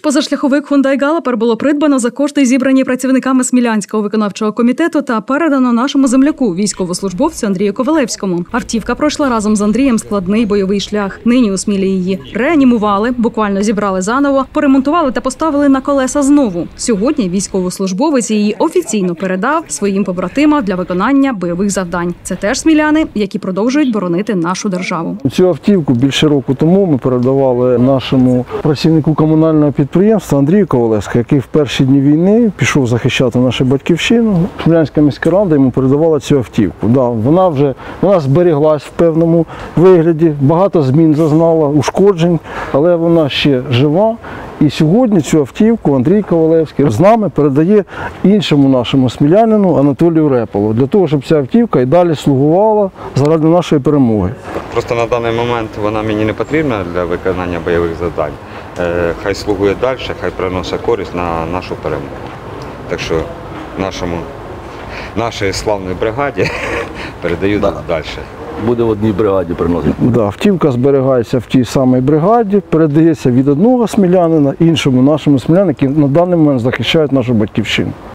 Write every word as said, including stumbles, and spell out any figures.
позашляховик Hyundai Галапер було придбано за кошти, зібрані працівниками Смілянського виконавчого комітету, та передано нашому земляку, військовослужбовцю Андрію Ковалевському. Автівка пройшла разом з Андрієм складний бойовий шлях. Нині у Смілі її реанімували, буквально зібрали заново, поремонтували та поставили на колеса знову. Сьогодні військовослужбовець її офіційно передав своїм побратимам для виконання бойових завдань. Це теж сміляни, які продовжують боронити нашу державу. Цю автівку більше року тому ми передавали нашому працівнику комунального підприємства Андрію Ковалевському, який в перші дні війни пішов захищати нашу батьківщину. Смілянська міська рада йому передавала цю автівку. Да, вона вже вона зберіглась в певному вигляді, багато змін зазнала, ушкоджень, але вона ще жива. І сьогодні цю автівку Андрій Ковалевський з нами передає іншому нашому смілянину Анатолію Реполу, для того, щоб ця автівка і далі слугувала заради нашої перемоги. Просто на даний момент вона мені не потрібна для виконання бойових завдань. Хай слугує далі, хай приносить користь на нашу перемогу. Так що нашому, нашій славній бригаді передаю да. далі. Буде в одній бригаді приносити. Да, автівка зберігається в тій самій бригаді, передається від одного смілянина іншому нашому смілянину, які на даний момент захищають нашу батьківщину.